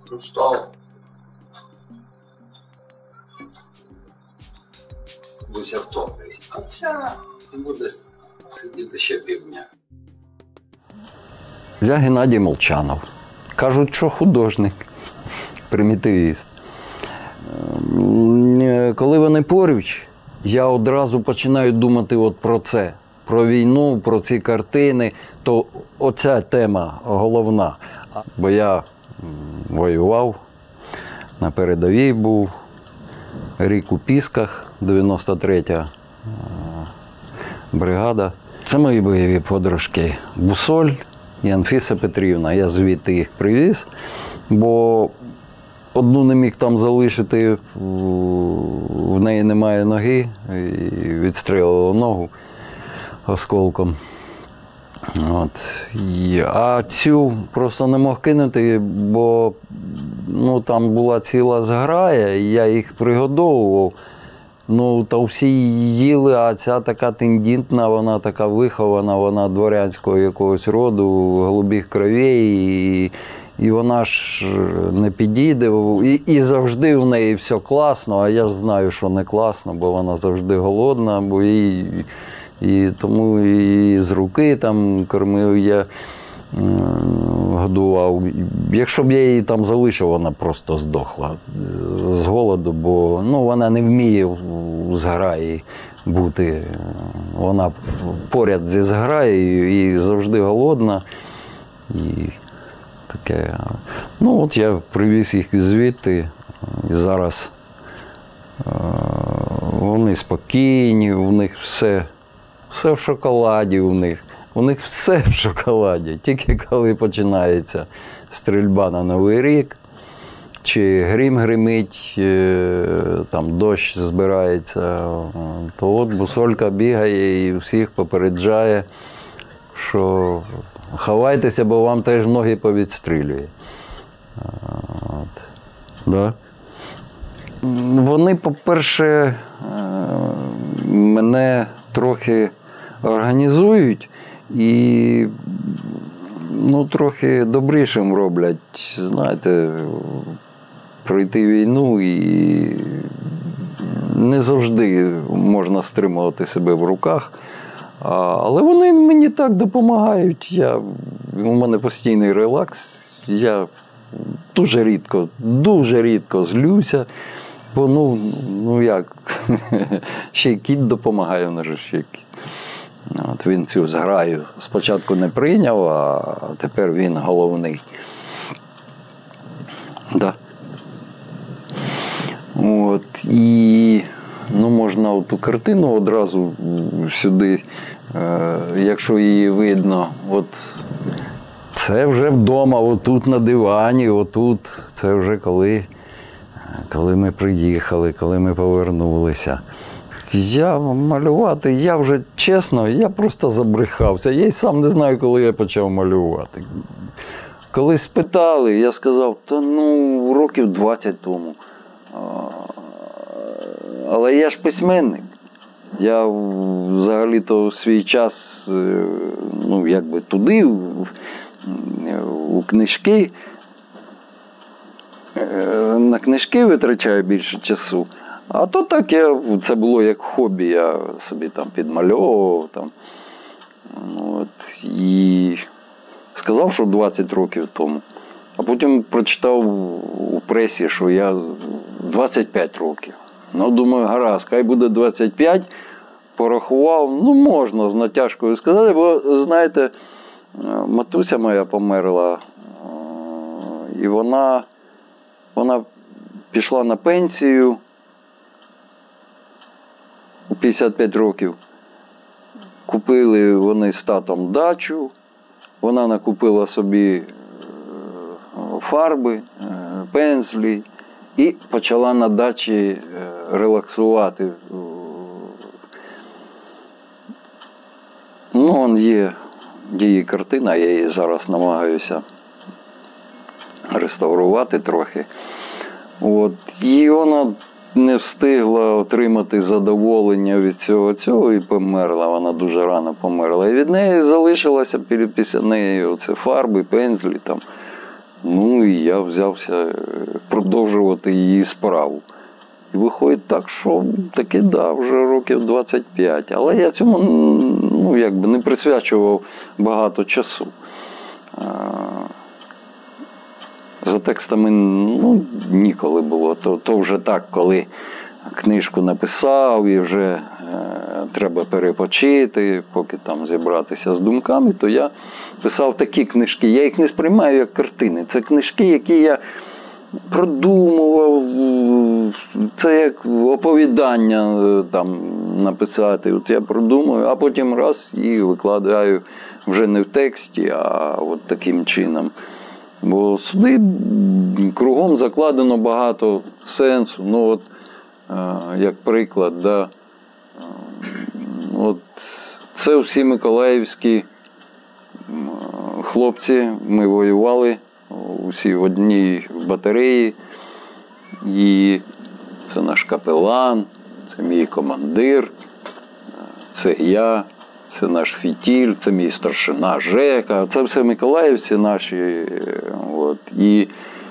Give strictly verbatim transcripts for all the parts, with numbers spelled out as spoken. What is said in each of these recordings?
Устал. Буся втомлюється. А ця буде сидіти ще півдня. Я Геннадій Молчанов. Кажуть, що художник, примітивіст. Коли вони поруч, я одразу починаю думати от про це. Про війну, про ці картини. То оця тема головна. Бо я воював, на передовій був, рік у Пісках, дев'яносто третя бригада. Це мої бойові подружки Бусоль і Анфіса Петрівна. Я звідти їх привіз, бо одну не міг там залишити, в неї немає ноги, і відстрелило ногу осколком. От. А цю просто не мог кинути, бо ну, там була ціла зграя, і я їх пригодовував. Ну, та всі їли, а ця така тендітна, вона така вихована, вона дворянського якогось роду, голубих кровей, і, і вона ж не підійде. І, і завжди в неї все класно, а я ж знаю, що не класно, бо вона завжди голодна, бо їй... І тому і з руки там кормив, я е, годував. Якщо б я її там залишив, вона просто здохла з голоду, бо ну, вона не вміє в зграї бути. Вона поряд зі зграєю і завжди голодна. І таке. Ну от я привіз їх звідти, і зараз е, вони спокійні, у них все. Все в шоколаді у них. У них все в шоколаді. Тільки коли починається стрільба на Новий рік, чи грім гримить, там дощ збирається, то от Бусолька бігає і всіх попереджає, що ховайтеся, бо вам теж ноги повідстрілює. От. Да. Вони, по-перше, мене трохи організують і ну, трохи добрішим роблять, знаєте, пройти війну і не завжди можна стримувати себе в руках. Але вони мені так допомагають. Я, у мене постійний релакс. Я дуже рідко, дуже рідко злюся. Бо, ну, ну як, ще й кіт допомагає, вона ж ще й кіт. От він цю зграю спочатку не прийняв, а тепер він головний. Да. От, і, ну, можна ту картину одразу сюди, е, якщо її видно, от, це вже вдома, отут на дивані, отут, це вже коли... Коли ми приїхали, коли ми повернулися. Я малювати, я вже, чесно, я просто забрехався. Я й сам не знаю, коли я почав малювати. Коли спитали, я сказав, та ну, років двадцять тому. Але я ж письменник. Я взагалі-то свій час, ну, якби туди, у книжки, на книжки витрачаю більше часу. А то так, я, це було як хобі, я собі там підмальовував. Там. От, і сказав, що двадцять років тому. А потім прочитав у пресі, що я двадцять п'ять років. Ну, думаю, гаразд, хай буде двадцять п'ять. Порахував, ну, можна з натяжкою сказати, бо, знаєте, матуся моя померла, і вона, вона пішла на пенсію у п'ятдесят п'ять років. Купили вони з татом дачу, вона накупила собі фарби, пензлі і почала на дачі релаксувати. Ну, он є її картина, я її зараз намагаюся реставрувати трохи. От. І вона не встигла отримати задоволення від цього цього і померла. Вона дуже рано померла. І від неї залишилося після неї оце фарби, пензлі там. Ну і я взявся продовжувати її справу. І виходить так, що таки, да, вже років двадцять п'ять. Але я цьому, ну, якби не присвячував багато часу. За текстами, ну, ніколи було. То, то вже так, коли книжку написав і вже е, треба перепочити, поки там зібратися з думками, то я писав такі книжки. Я їх не сприймаю як картини. Це книжки, які я продумував, це як оповідання там написати. От я продумую, а потім раз і викладаю вже не в тексті, а от таким чином. Бо сюди кругом закладено багато сенсу. Ну от, як приклад, да, от це всі миколаївські хлопці, ми воювали усі в одній батареї, і це наш капелан, це мій командир, це я, це наш фітіль, це мій старшина Жека, це все миколаївці наші. От. І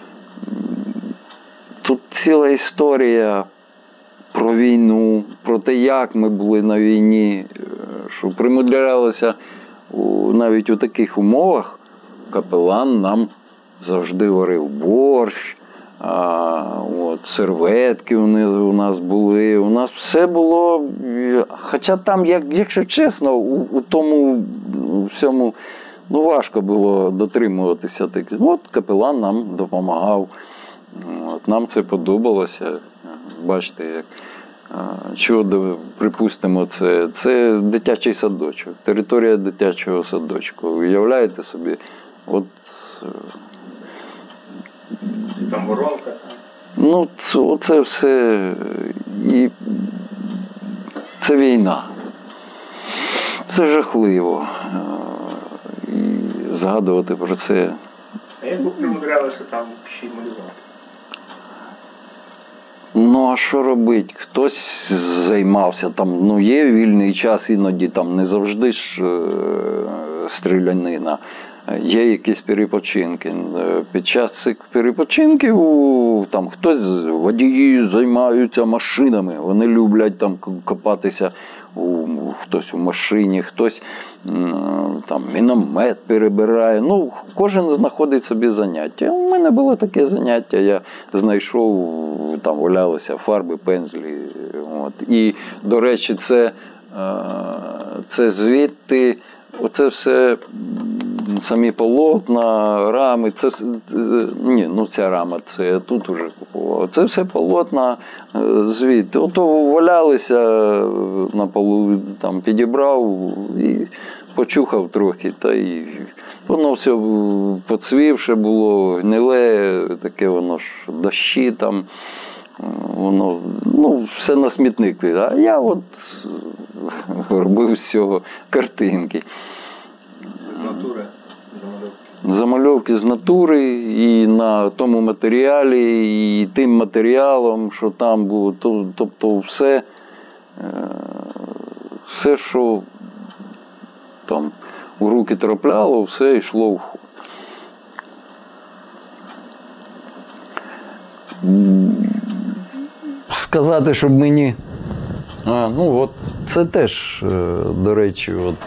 тут ціла історія про війну, про те, як ми були на війні, що примудрялося навіть у таких умовах. Капелан нам завжди варив борщ, а, от, серветки у нас були, у нас все було, хоча там, як, якщо чесно, у, у тому всьому, ну, важко було дотримуватися. От капелан нам допомагав, от, нам це подобалося, бачите, як. Чого, припустимо, це, це дитячий садочок, територія дитячого садочку. Уявляєте собі, от... Там воронка? Ну, це, це все, і це війна. Це жахливо. І згадувати про це. А як ви примудрялися там ще й малювати? Ну, а що робити? Хтось займався там, ну, є вільний час, іноді там не завжди ж е, стрілянина. Є якісь перепочинки. Під час цих перепочинків там хтось, водії займаються машинами, вони люблять там копатися, у, хтось у машині, хтось там міномет перебирає. Ну, кожен знаходить собі заняття. У мене було таке заняття, я знайшов, там валялися фарби, пензлі. От. І, до речі, це, це звідти, оце все, самі полотна, рами, це, ні, ну ця рама, це я тут уже купував. Це все полотна звідти. Ото валялися на полу, там підібрав і почухав трохи. Та й воно все поцвівше було, гниле, таке воно ж дощі там. Воно, ну, все на смітник. А я от робив з цього картинки. З натури? Замальовки? Замальовки з натури і на тому матеріалі, і тим матеріалом, що там було. Тобто все, все, що там у руки трапляло, все йшло в ход. Сказати, щоб мені... А, ну от, це теж, до речі, от,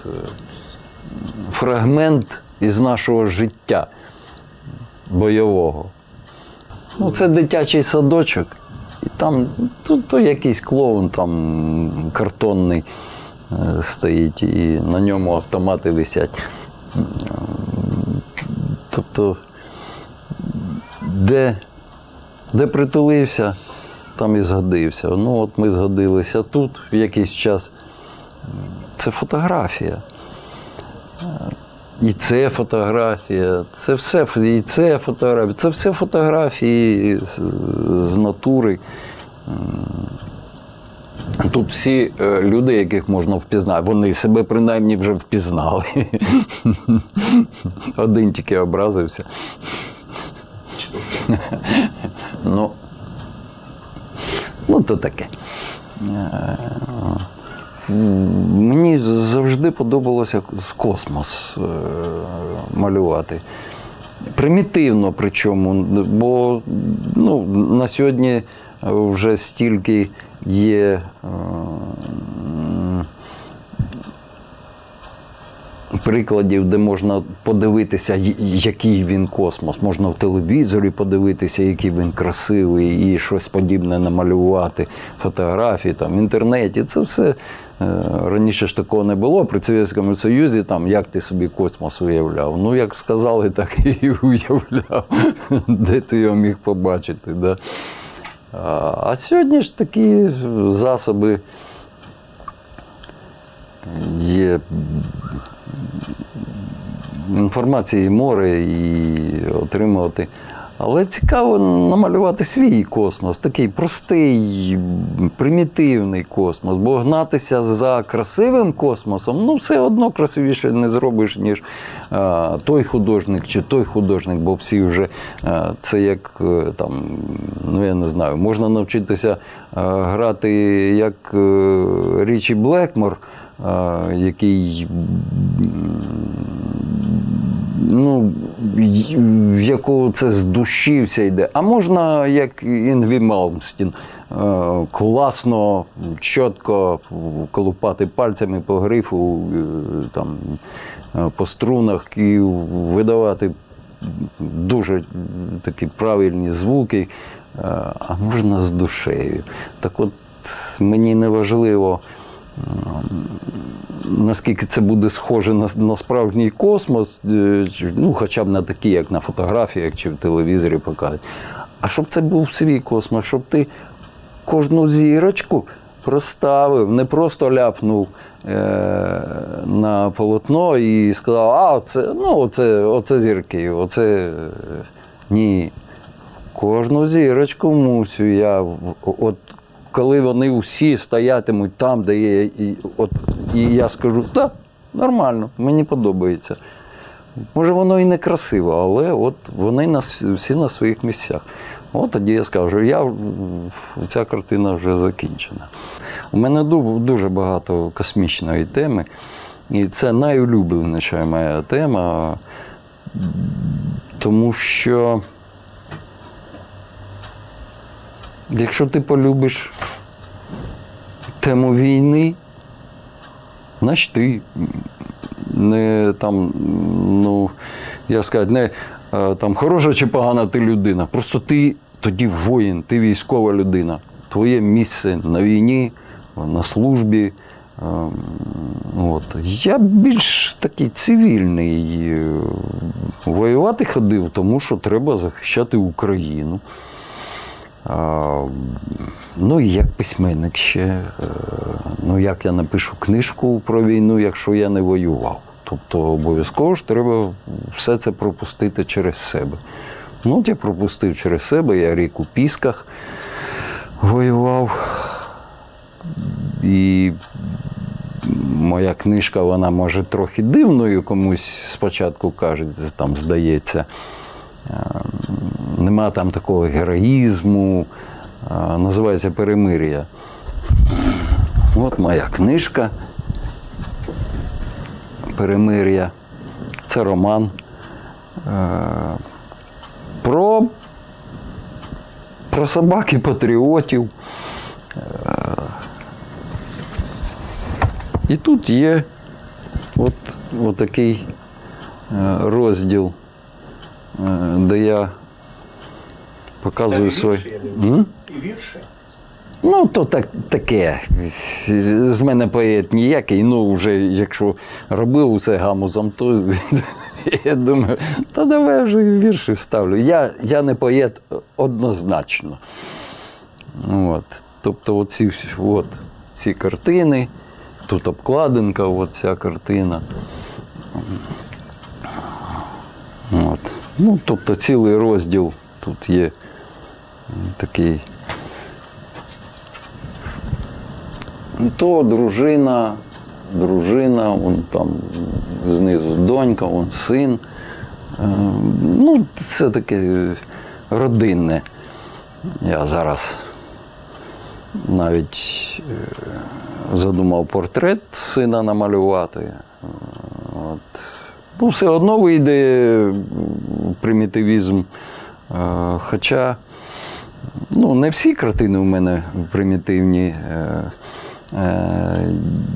фрагмент із нашого життя бойового. Ну, це дитячий садочок, і там то, то якийсь клоун там картонний стоїть, і на ньому автомати висять. Тобто, де, де притулився, там і згодився. Ну, от ми згодилися тут в якийсь час. Це фотографія. І це фотографія, це все, і це фотографія, це все фотографії з, з натури. Тут всі люди, яких можна впізнати, вони себе принаймні вже впізнали. Один тільки образився. Ну, ну, то таке. Мені завжди подобалося космос малювати. примітивно причому, бо ну, на сьогодні вже стільки є е, прикладів, де можна подивитися, який він космос. Можна в телевізорі подивитися, який він красивий, і щось подібне намалювати, фотографії, там, в інтернеті. Це все раніше ж такого не було. При Совєтському Союзі, там, як ти собі космос уявляв? Ну, як сказали, так і уявляв. Де ти його міг побачити, да? А сьогодні ж такі засоби є, інформації море, і отримувати. Але цікаво намалювати свій космос, такий простий, примітивний космос. Бо гнатися за красивим космосом, ну, все одно красивіше не зробиш, ніж а, той художник чи той художник, бо всі вже, а, це як, там, ну, я не знаю, можна навчитися а, грати як а, Річі Блекмор, а, який, ну, в якого це з душі все йде. А можна, як Інгві Малмстін, класно, чітко колупати пальцями по грифу, там, по струнах і видавати дуже такі правильні звуки, а можна з душею. Так от, мені не важливо, наскільки це буде схоже на, на справжній космос, ну, хоча б на такі, як на фотографіях чи в телевізорі показують. А щоб це був свій космос, щоб ти кожну зірочку проставив, не просто ляпнув е, на полотно і сказав, а, оце, ну, оце, оце зірки, оце, ні. Кожну зірочку мусю я, от, коли вони всі стоятимуть там, де є, і, от, і я скажу, так, нормально, мені подобається. Може, воно і не красиво, але от вони на, всі на своїх місцях. От тоді я скажу, я, ця картина вже закінчена. У мене дуже багато космічної теми, і це найулюбленіша моя тема, тому що якщо ти полюбиш тему війни, значить ти не там, ну, я скажу, не там хороша чи погана ти людина, просто ти тоді воїн, ти військова людина. Твоє місце на війні, на службі. От. Я більш такий цивільний. Воювати ходив, тому що треба захищати Україну. А, ну і як письменник ще, ну як я напишу книжку про війну, якщо я не воював. Тобто обов'язково ж треба все це пропустити через себе. Ну, я пропустив через себе, я рік у Пісках воював. І моя книжка, вона може трохи дивною комусь спочатку кажуть, там здається. Нема там такого героїзму, називається «Перемир'я». От моя книжка «Перемир'я». Це роман про, про собаки-патріотів. І тут є от, от такий розділ, де я показую свої. І вірші? Ну, то так, таке. З мене поет ніякий. Ну, вже якщо робив усе гамузом, то я думаю, та давай вже вірші вставлю. Я, я не поет однозначно. От. Тобто оці, от, ці картини, тут обкладинка, от ця картина. От. Ну, тобто цілий розділ тут є такий. То дружина, дружина, вон там знизу донька, вон син. Ну, це таке родинне. Я зараз навіть задумав портрет сина намалювати. От. Ну, все одно вийде примітивізм. Е, Хоча ну, не всі картини у мене примітивні. Е, е,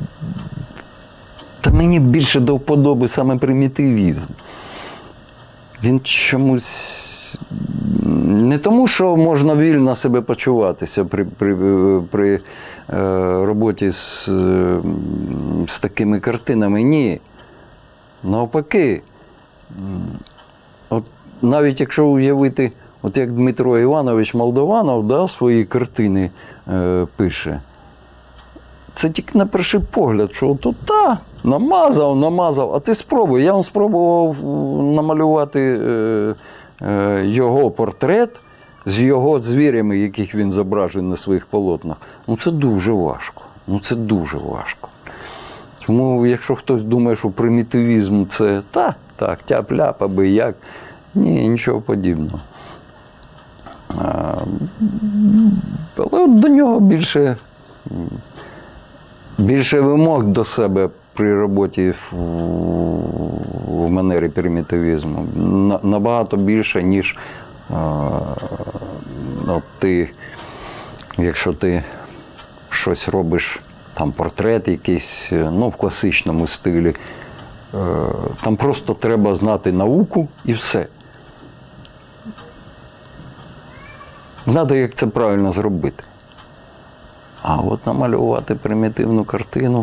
Та мені більше до вподоби саме примітивізм. Він чомусь не тому, що можна вільно себе почуватися при, при, при е, роботі з, е, з такими картинами. Ні. Навпаки. От навіть якщо уявити, от як Дмитро Іванович Молдованов, да, свої картини е, пише, це тільки на перший погляд, що тут та, намазав, намазав, а ти спробуй. Я вам спробував намалювати е, е, його портрет з його звірями, яких він зображує на своїх полотнах. Ну це дуже важко. Ну це дуже важко. Тому якщо хтось думає, що примітивізм це та, так, тяп-ляп, аби як, ні, нічого подібного. А, але до нього більше Більше вимог до себе при роботі в, в манері примітивізму. Набагато більше, ніж а, от ти, якщо ти щось робиш, там портрет якийсь, ну, в класичному стилі, а, там просто треба знати науку і все. Треба, як це правильно зробити. А от намалювати примітивну картину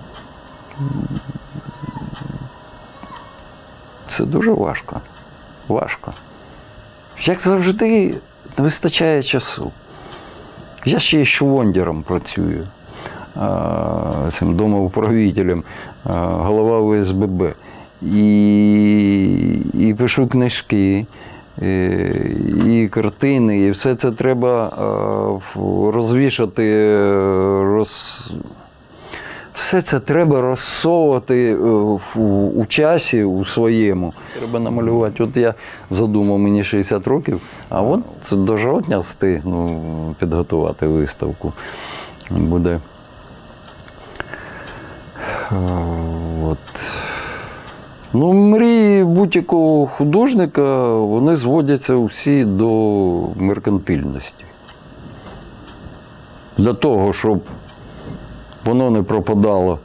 – це дуже важко. Важко. Як завжди, не вистачає часу. Я ще й швондером працюю, цим домоуправителем, голова У С Б Б. І, і пишу книжки, і картини, і все це треба розвішати, роз... все це треба розсовувати у часі у своєму. Треба намалювати. От я задумав, мені шістдесят років, а от до жовтня встигну підготувати виставку. Буде. От. Ну, мрії будь-якого художника, вони зводяться всі до меркантильності. Для того, щоб воно не пропадало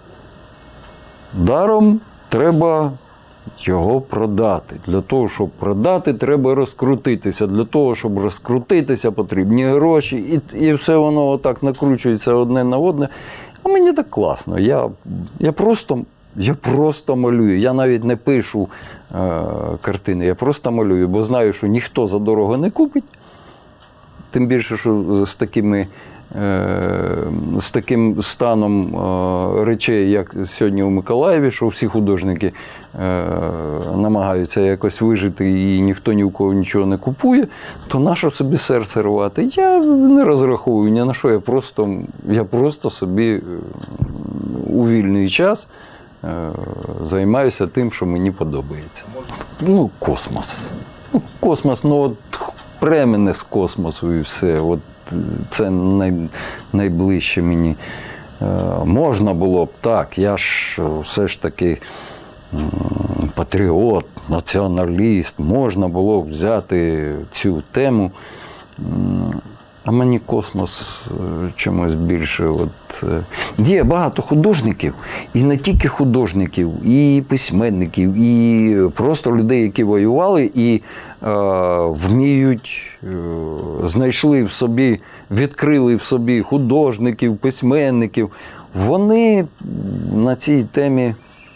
даром, треба його продати. Для того, щоб продати, треба розкрутитися. Для того, щоб розкрутитися, потрібні гроші. І, і все воно отак накручується одне на одне. А мені так класно. Я, я просто... Я просто малюю. Я навіть не пишу е, картини, я просто малюю, бо знаю, що ніхто за дорого не купить. Тим більше, що з такими, е, з таким станом е, речей, як сьогодні у Миколаєві, що всі художники е, намагаються якось вижити і ніхто ні у кого нічого не купує, то нащо собі серце рвати? Я не розраховую ні на що, я просто, я просто собі у вільний час займаюся тим, що мені подобається. Ну, космос. Ну, космос, ну от премене з космосу і все. От це най, найближче мені. Е, можна було б так, я ж все ж таки патріот, націоналіст, можна було б взяти цю тему. А мені космос чомусь більше. От, є багато художників, і не тільки художників, і письменників, і просто людей, які воювали і е, вміють, е, знайшли в собі, відкрили в собі художників, письменників. Вони на цій темі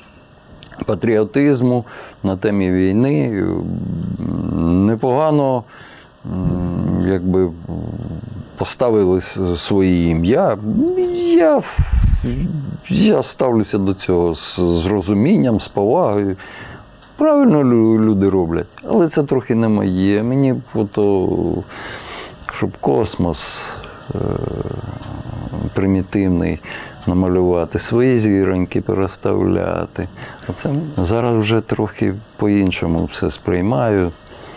патріотизму, на темі війни непогано якби поставили свої ім'я. Я, я ставлюся до цього з, з розумінням, з повагою. Правильно люди роблять, але це трохи не моє. Мені ото, щоб космос е, примітивний намалювати, свої зіроньки переставляти. Оце зараз вже трохи по-іншому все сприймаю.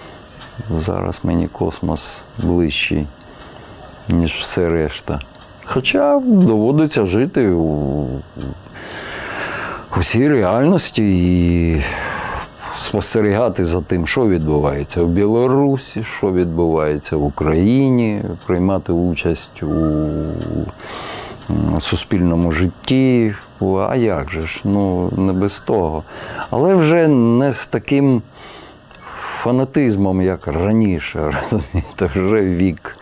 Зараз мені космос ближчий, ніж все решта. Хоча доводиться жити у, у всій реальності і спостерігати за тим, що відбувається в Білорусі, що відбувається в Україні, приймати участь у суспільному житті. А як же ж? Ну, не без того. Але вже не з таким фанатизмом, як раніше, розумієте, вже вік.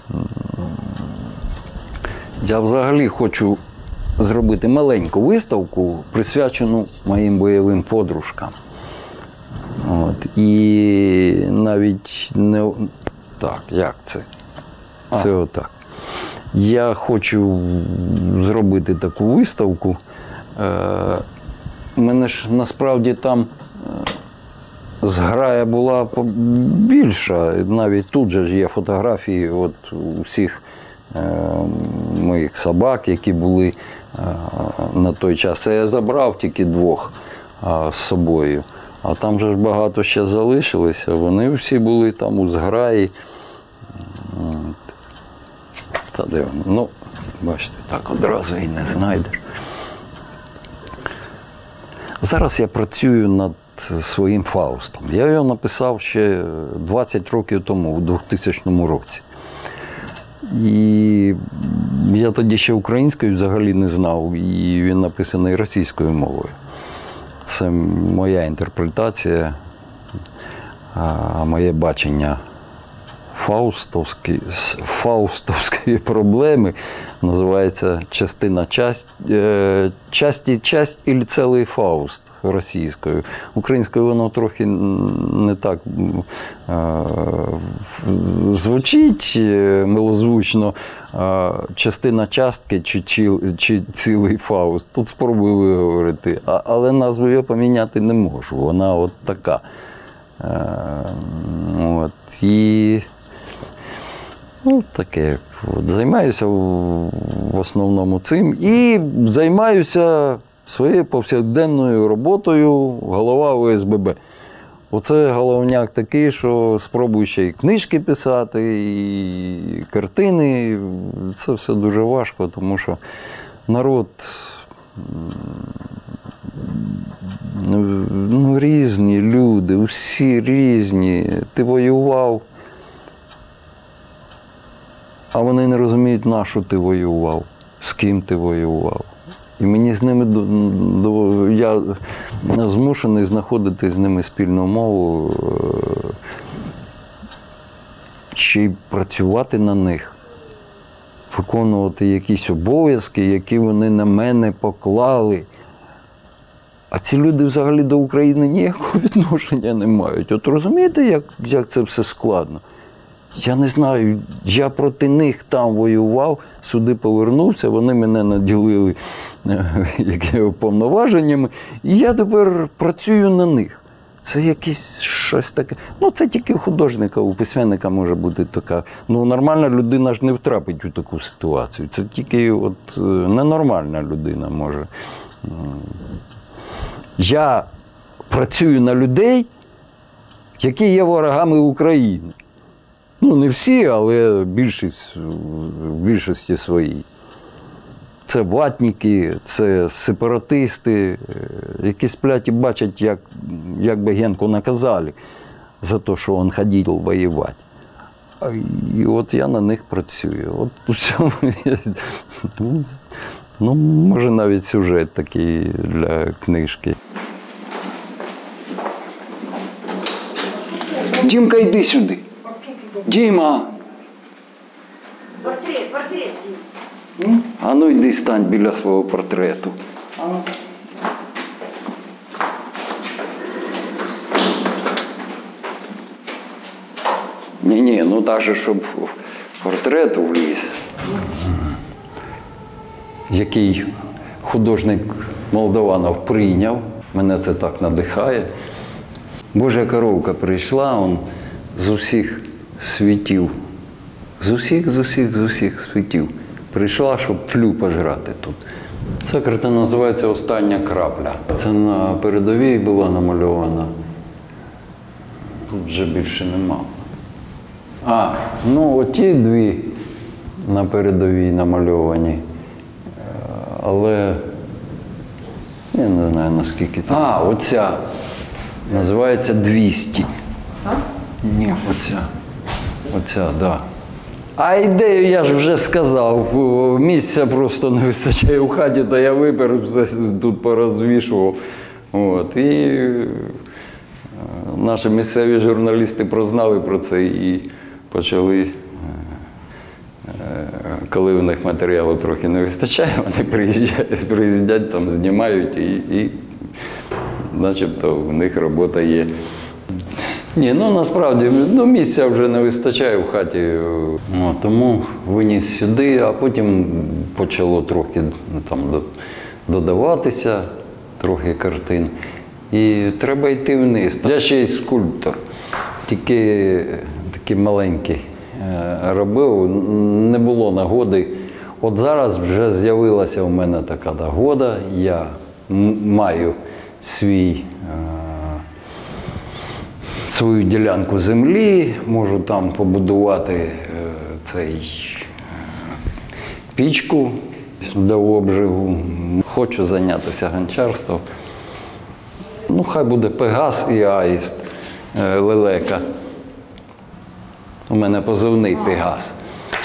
Я взагалі хочу зробити маленьку виставку, присвячену моїм бойовим подружкам. От. І навіть не... Так, як це? Це а. отак. Я хочу зробити таку виставку. У мене ж насправді там зграя була більша. Навіть тут же ж є фотографії от усіх моїх собак, які були на той час. Я забрав тільки двох з собою. А там же ж багато ще залишилося. Вони всі були там у зграї. Та де воно? Ну, бачите, так одразу і не знайдеш. Зараз я працюю над своїм Фаустом. Я його написав ще двадцять років тому, у двохтисячному році. І я тоді ще українською взагалі не знав, і він написаний російською мовою. Це моя інтерпретація, моє бачення фаустовської, фаустовської проблеми. Називається частина часть, часті часть і цілий Фауст російською. Українською воно трохи не так звучить милозвучно. Частина частки чи, чи, чи цілий Фауст. Тут спробую виговорити. А, але назву я поміняти не можу. Вона от така. От. І ну, таке. От. Займаюся в основному цим. І займаюся своєю повсякденною роботою голова О С Б Б. Оце головняк такий, що спробую ще і книжки писати, і картини. Це все дуже важко, тому що народ ну, різні люди, усі різні. Ти воював, а вони не розуміють, на що ти воював, з ким ти воював. І мені з ними, я змушений знаходити з ними спільну мову, чи працювати на них, виконувати якісь обов'язки, які вони на мене поклали. А ці люди взагалі до України ніякого відношення не мають. От розумієте, як, як це все складно? Я не знаю, я проти них там воював, сюди повернувся, вони мене наділили повноваженнями, і я тепер працюю на них. Це якесь щось таке. Ну, це тільки у художника, у письменника може бути така. Ну, нормальна людина ж не втрапить у таку ситуацію. Це тільки от ненормальна людина може. Я працюю на людей, які є ворогами України. Ну, не всі, але більшість, в більшості своїй. Це ватники, це сепаратисти, які сплять і бачать, як, як би Генку наказали за те, що він ходив воювати. І от я на них працюю. От у цьому є, ну, може навіть сюжет такий для книжки. Дімка, йди сюди. Діма! Портрет, портрет. А ну йди стань біля свого портрету. Ні-ні, ну навіть щоб в портрет вліз. Який художник Молдованов прийняв, мене це так надихає. Божа коровка прийшла, он з усіх світів, з усіх, з усіх, з усіх світів прийшла, щоб тлю пожрати тут. Ця картина називається «Остання крапля». Це на передовій була намальована. Тут вже більше нема. А, ну оті дві на передовій намальовані. Але я не знаю, наскільки. А, оця. Називається двісті. Ні, оця. Оця, так. Да. А ідею я ж вже сказав, місця просто не вистачає в хаті, то я випер, все тут порозвішував. От. І наші місцеві журналісти прознали про це і почали, коли в них матеріалу трохи не вистачає, вони приїжджають, приїздять, там знімають і, і начебто в них робота є. Ні, ну насправді ну, місця вже не вистачає в хаті, ну, тому виніс сюди, а потім почало трохи там, додаватися, трохи картин. І треба йти вниз. Я ще й скульптор, тільки такий маленький робив, не було нагоди. От зараз вже з'явилася у мене така нагода, я маю свій свою ділянку землі, можу там побудувати е, цей е, пічку для обжигу. Хочу зайнятися гончарством. Ну, хай буде Пегас і Аїст, е, лелека. У мене позивний Пегас.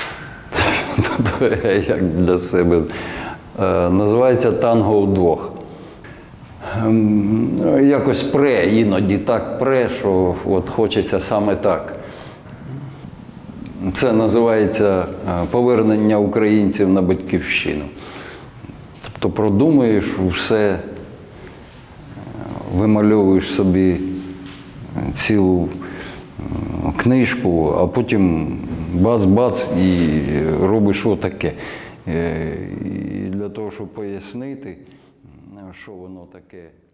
Як для себе. Е, називається «Танго удвох». Якось пре, іноді так пре, що от хочеться саме так. Це називається повернення українців на батьківщину. Тобто продумуєш все, вимальовуєш собі цілу книжку, а потім бац-бац і робиш отаке. І для того, щоб пояснити, що воно таке.